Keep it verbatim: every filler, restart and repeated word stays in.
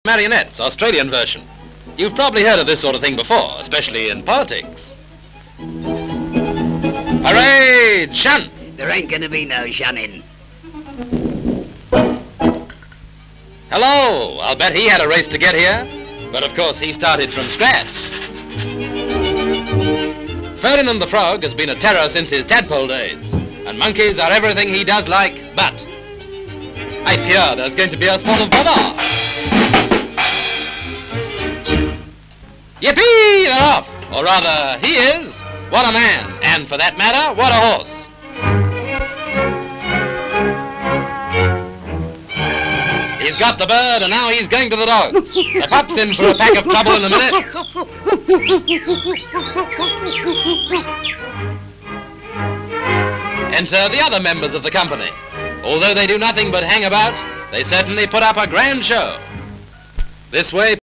Marionettes, Australian version. You've probably heard of this sort of thing before, especially in politics. Parade! Shun! There ain't gonna be no shunning. Hello! I'll bet he had a race to get here. But of course he started from scratch. Ferdinand the Frog has been a terror since his tadpole days. And monkeys are everything he does like, but I fear there's going to be a spot of bother. Yippee! They're off! Or rather, he is. What a man! And for that matter, what a horse! He's got the bird, and now he's going to the dogs. The pup's in for a pack of trouble in a minute. Enter the other members of the company. Although they do nothing but hang about, they certainly put up a grand show. This way...